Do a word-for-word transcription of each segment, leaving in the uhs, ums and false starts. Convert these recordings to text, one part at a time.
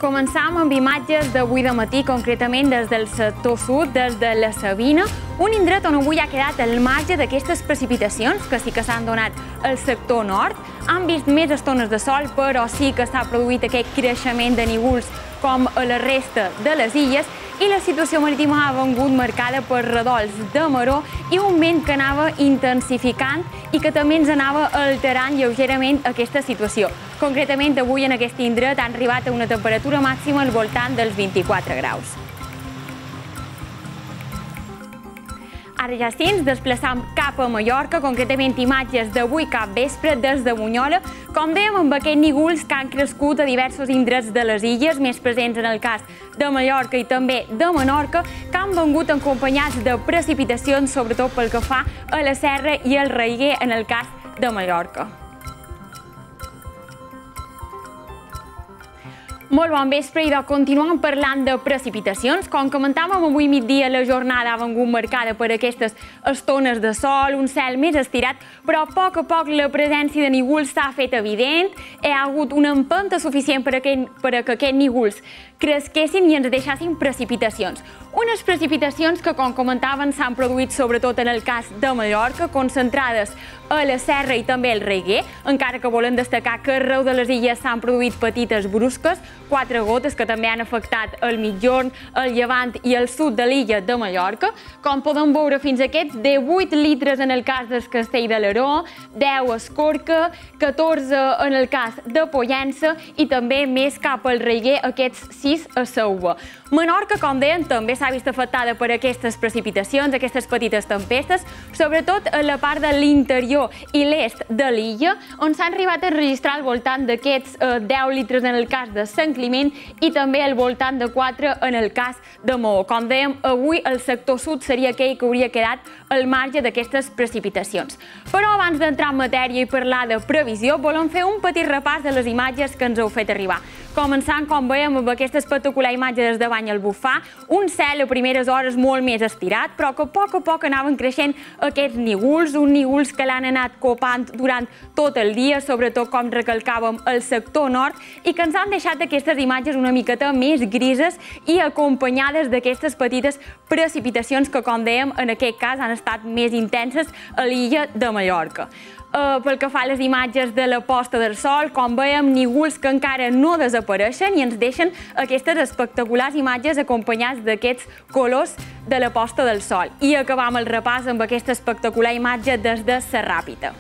Començam amb imatges d'avui de matí, concretament des del sector sud, des de la Sabina, un indret on avui ha quedat al marge d'aquestes precipitacions, que sí que s'han donat al sector nord. Han vist més estones de sol, però sí que s'ha produït aquest creixement de nívols com a la resta de les illes, i la situació marítima ha vengut marcada per redols de maró i un vent que anava intensificant i que també ens anava alterant lleugerament aquesta situació. Concretament, avui en aquest indret han arribat a una temperatura màxima al voltant dels vint-i-quatre graus. Ara ja sí, ens desplaçam cap a Mallorca, concretament imatges d'avui cap vespre des de Bunyola, com dèiem, amb aquests nívols que han crescut a diversos indrets de les illes, més presents en el cas de Mallorca i també de Menorca, que han vengut acompanyats de precipitacions, sobretot pel que fa a la Serra i el Raiguer en el cas de Mallorca. Molt bon vespre i de continuem parlant de precipitacions. Com comentàvem, avui migdia la jornada ha vengut marcada per aquestes estones de sol, un cel més estirat, però a poc a poc la presència de nívols s'ha fet evident. Hi ha hagut una empenta suficient per a que, per a que aquests nívols cresquessin i ens deixassin precipitacions. Unes precipitacions que, com comentaven, s'han produït sobretot en el cas de Mallorca, concentrades a la Serra i també al Raiguer, encara que volen destacar que arreu de les illes s'han produït petites brusques, quatre gotes que també han afectat el Migjorn, el Llevant i el sud de l'illa de Mallorca. Com podem veure, fins a aquests divuit litres en el cas del Castell de l'Aró, deu a Escorca, catorze en el cas de Pollença i també més cap al Raiguer, aquests sis a Sauva. Menorca, com deien, també s'ha vist afectada per aquestes precipitacions, aquestes petites tempestes, sobretot a la part de l'interior i l'est de l'illa, on s'han arribat a registrar al voltant d'aquests deu litres en el cas de Sant Climent i també al voltant de quatre en el cas de Maó. Com dèiem, avui el sector sud seria aquell que hauria quedat al marge d'aquestes precipitacions. Però abans d'entrar en matèria i parlar de previsió, volem fer un petit repàs de les imatges que ens heu fet arribar. Començant, com veiem, amb aquesta espectacular imatge des de Bany al Bufar, un cel a primeres hores molt més estirat, però que a poc a poc anaven creixent aquests nívols, uns nívols que l'han anat copant durant tot el dia, sobretot, com recalcàvem, al sector nord, i que ens han deixat aquestes imatges una miqueta més grises i acompanyades d'aquestes petites precipitacions que, com dèiem, en aquest cas han estat més intenses a l'illa de Mallorca. Uh, pel que fa a les imatges de la posta del sol, com veiem, nívols que encara no desapareixen i ens deixen aquestes espectaculars imatges acompanyats d'aquests colors de la posta del sol. I acabam el repàs amb aquesta espectacular imatge des de la Ràpita.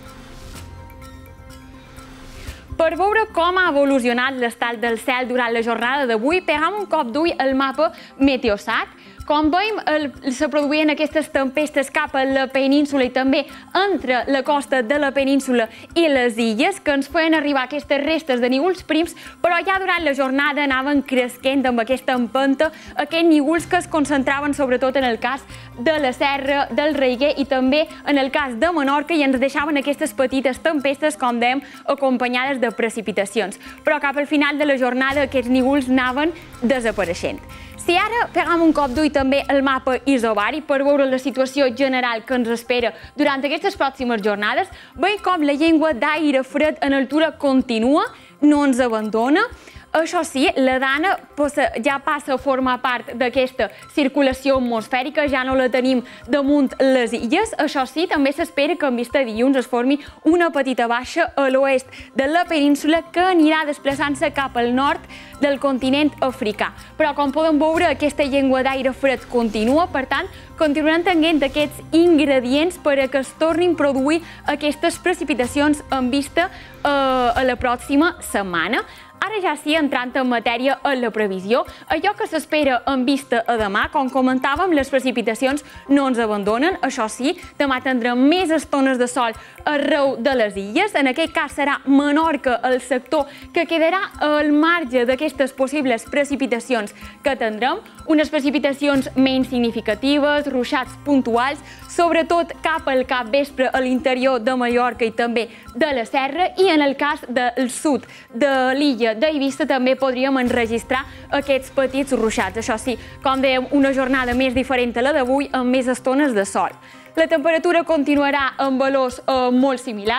Per veure com ha evolucionat l'estat del cel durant la jornada d'avui, pegam un cop d'ull al mapa Meteosat. Com veiem, se produïen aquestes tempestes cap a la península i també entre la costa de la península i les illes, que ens feien arribar aquestes restes de nívols prims, però ja durant la jornada anaven cresquent amb aquesta empenta aquests nívols que es concentraven sobretot en el cas de la Serra, del Raiguer i també en el cas de Menorca, i ens deixaven aquestes petites tempestes, com dèiem, acompanyades de precipitacions. Però cap al final de la jornada aquests nívols anaven desapareixent. Si ara pegam un cop d'ull també al mapa isobari per veure la situació general que ens espera durant aquestes pròximes jornades, veiem com la llengua d'aire fred en altura continua, no ens abandona. Això sí, la Dana ja passa a formar part d'aquesta circulació atmosfèrica, ja no la tenim damunt les illes. Això sí, també s'espera que en vista de dilluns es formi una petita baixa a l'oest de la península que anirà desplaçant-se cap al nord del continent africà. Però, com podem veure, aquesta llengua d'aire fred continua, per tant, continuaran tenint aquests ingredients per a que es tornin a produir aquestes precipitacions en vista a la pròxima setmana. Ara ja sí, entrant en matèria en la previsió, allò que s'espera en vista a demà, com comentàvem, les precipitacions no ens abandonen. Això sí, demà tindrem més estones de sol arreu de les illes. En aquest cas serà Menorca el sector que quedarà al marge d'aquestes possibles precipitacions que tindrem. Unes precipitacions menys significatives, ruixats puntuals, sobretot cap al capvespre a l'interior de Mallorca i també de la Serra, i en el cas del sud de l'illa d'Eivissa també podríem enregistrar aquests petits ruixats. Això sí, com dèiem, una jornada més diferent a la d'avui amb més estones de sol. La temperatura continuarà en valors molt similars.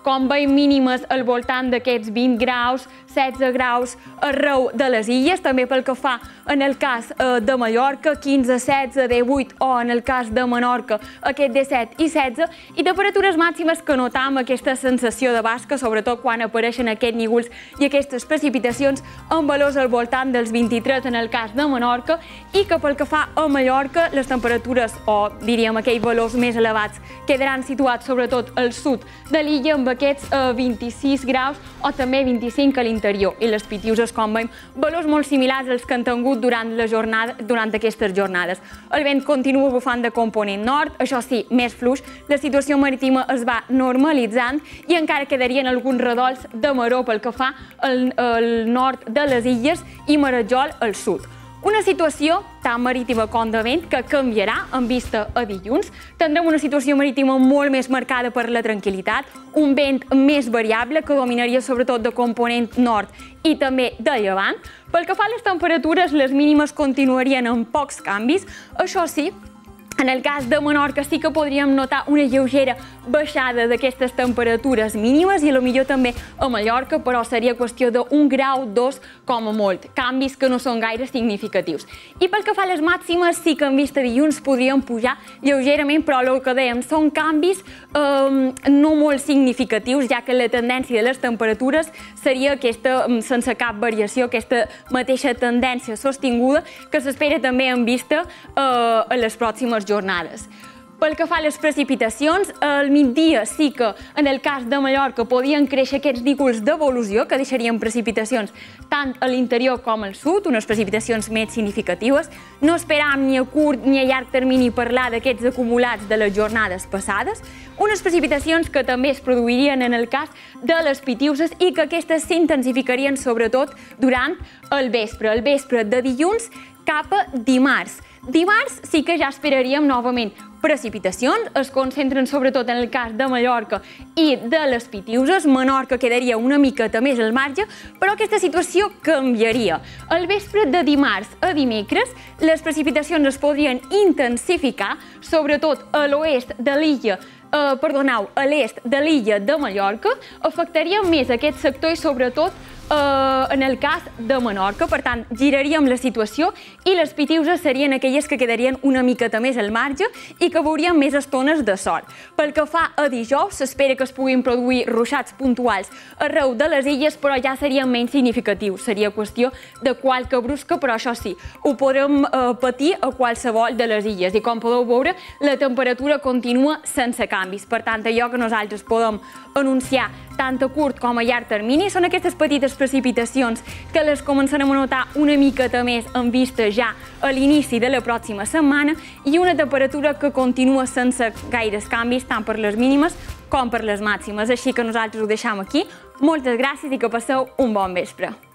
com veiem, mínimes al voltant d'aquests vint graus, setze graus arreu de les illes, també pel que fa en el cas eh, de Mallorca, quinze, setze, divuit, o en el cas de Menorca, aquest disset i setze, i temperatures màximes que notam aquesta sensació de basca, sobretot quan apareixen aquests nígols i aquestes precipitacions amb valors al voltant dels vint-i-tres en el cas de Menorca, i que pel que fa a Mallorca, les temperatures, o diríem aquells valors més elevats, quedaran situats sobretot al sud de l'illa amb aquests eh, vint-i-sis graus o també vint-i-cinc a l'interior, i les Pitiuses, com veiem, valors molt similars als que han tingut durant la jornada, durant aquestes jornades. El vent continua bufant de component nord, això sí, més fluix, la situació marítima es va normalitzant i encara quedarien alguns redols de maró pel que fa al, al nord de les illes i Marajol al sud. Una situació tant marítima com de vent que canviarà en vista a dilluns. Tindrem una situació marítima molt més marcada per la tranquil·litat, un vent més variable que dominaria sobretot de component nord i també de llevant. Pel que fa a les temperatures, les mínimes continuarien amb pocs canvis. Això sí, en el cas de Menorca sí que podríem notar una lleugera baixada d'aquestes temperatures mínimes i potser també a Mallorca, però seria qüestió d'un grau, dos com a molt, canvis que no són gaire significatius. I pel que fa a les màximes, sí que en vista dilluns podrien pujar lleugerament, però el que dèiem són canvis eh, no molt significatius, ja que la tendència de les temperatures seria aquesta, sense cap variació, aquesta mateixa tendència sostinguda que s'espera també en vista eh, a les pròximes jornades. Pel que fa a les precipitacions, al migdia sí que en el cas de Mallorca podien créixer aquests nígols d'evolució que deixarien precipitacions tant a l'interior com al sud, unes precipitacions més significatives. No esperam ni a curt ni a llarg termini parlar d'aquests acumulats de les jornades passades, unes precipitacions que també es produirien en el cas de les Pitiuses i que aquestes s'intensificarien sobretot durant el vespre, el vespre de dilluns cap a dimarts. Dimarts sí que ja esperaríem novament precipitacions, es concentren sobretot en el cas de Mallorca i de les Pitiuses. Menorca quedaria una miqueta més al marge, però aquesta situació canviaria. Al vespre de dimarts a dimecres, les precipitacions es podrien intensificar, sobretot a l'oest de l'illa, eh, perdoneu, a l'est de l'illa de Mallorca, afectaria més aquest sector i sobretot Uh, en el cas de Menorca. Per tant, giraríem la situació i les Pitiuses serien aquelles que quedarien una miqueta més al marge i que veuríem més estones de sol. Pel que fa a dijous, s'espera que es puguin produir ruixats puntuals arreu de les illes, però ja serien menys significatius. Seria qüestió de qualque brusca, però això sí, ho podrem uh, patir a qualsevol de les illes. I com podeu veure, la temperatura continua sense canvis. Per tant, allò que nosaltres podem anunciar tant a curt com a llarg termini són aquestes petites precipitacions que les començarem a notar una miqueta més en vista ja a l'inici de la pròxima setmana i una temperatura que continua sense gaires canvis tant per les mínimes com per les màximes. Així que nosaltres ho deixam aquí. Moltes gràcies i que passeu un bon vespre.